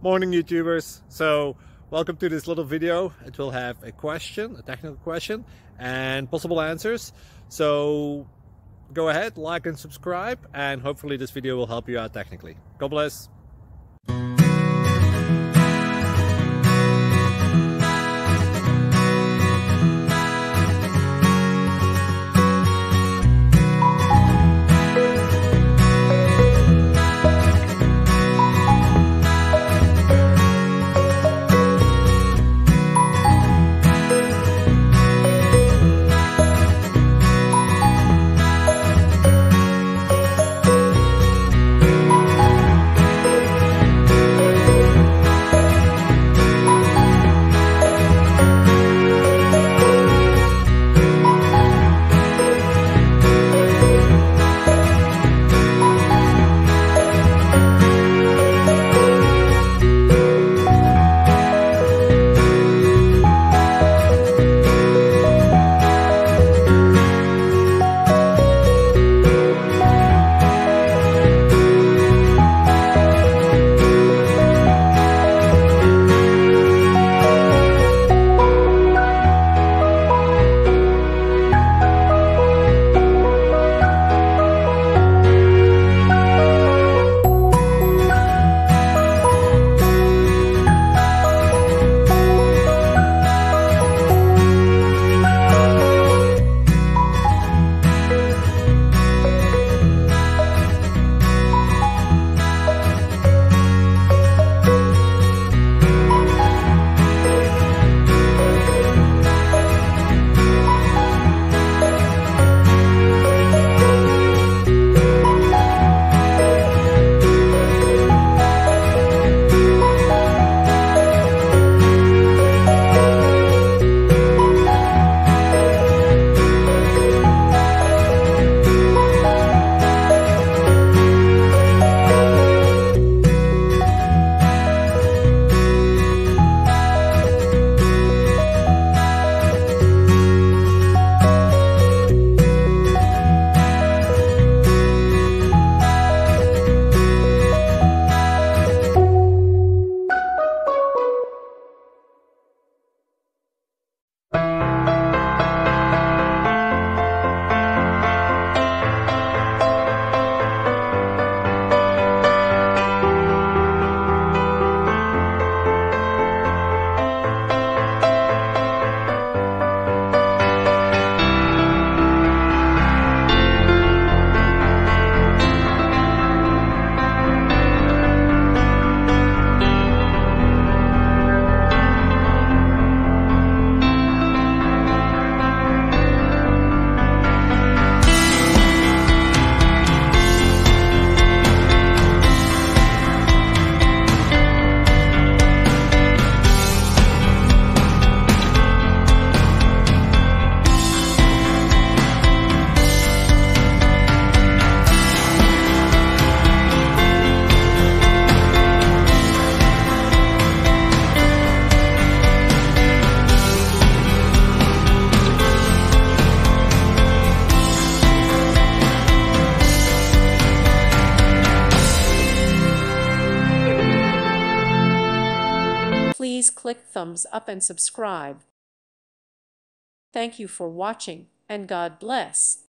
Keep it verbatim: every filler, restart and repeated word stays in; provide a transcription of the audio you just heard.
Morning YouTubers. So welcome to this little video. It will have a question, a technical question, and possible answers. So go ahead, like and subscribe, and hopefully this video will help you out technically. God bless. Please click thumbs up and subscribe. Thank you for watching, and God bless.